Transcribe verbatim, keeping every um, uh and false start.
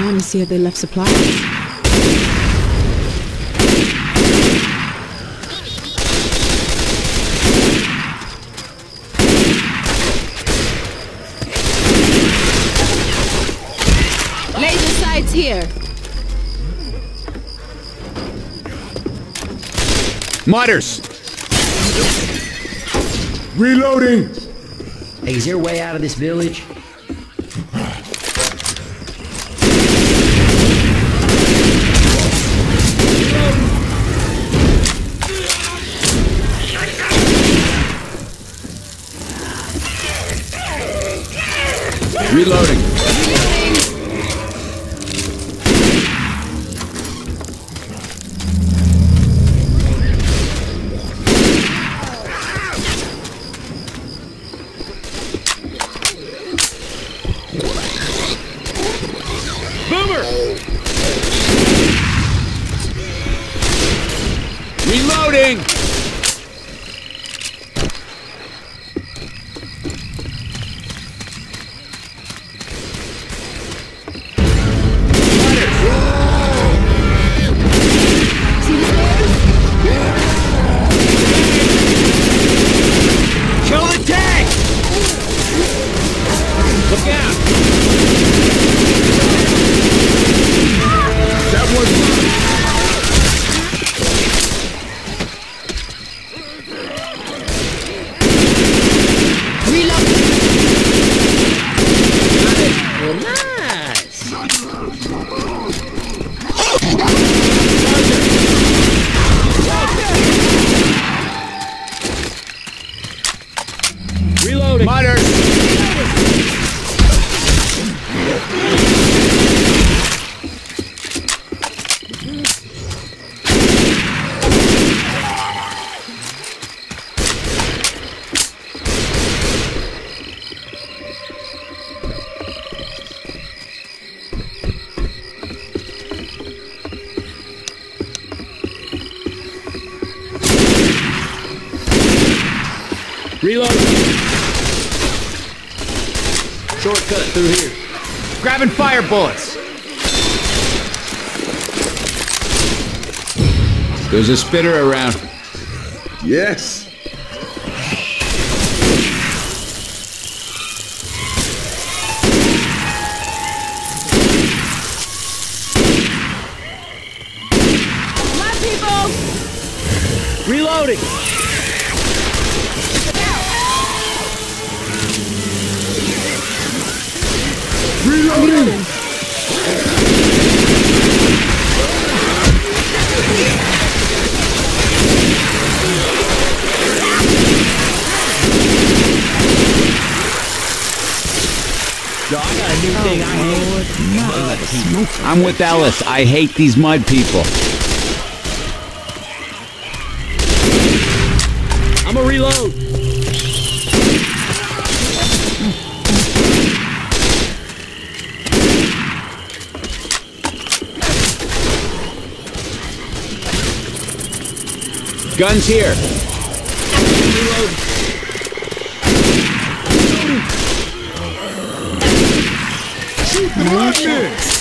around and see if they left supplies. Laser sights here. Mutters! Reloading! Hey, is there a way out of this village? Reloading. Boomer! Reloading! Kill the tank! Look out! That was... Reload. Well, nice! Reloading! Mutters! Reload! Shortcut through here. Grabbing fire bullets! There's a spitter around. Yes! My people! Reloading! Reloading! Yo, I got a new thing I hate. I'm with Ellis. I hate these mud people. I'm a reload. Guns here. Reload. Shoot the mushers!